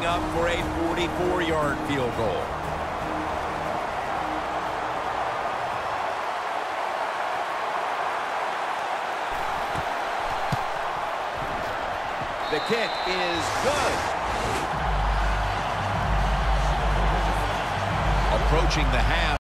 up for a 44-yard field goal. The kick is good. Approaching the half.